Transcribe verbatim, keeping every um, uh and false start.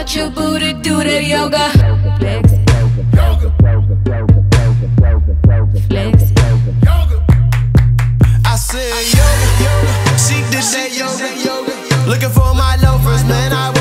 out your booty, do that yoga. Flex it. Flex it. I said yoga, yoga. She did that yoga, yoga. Looking for my loafers, man. I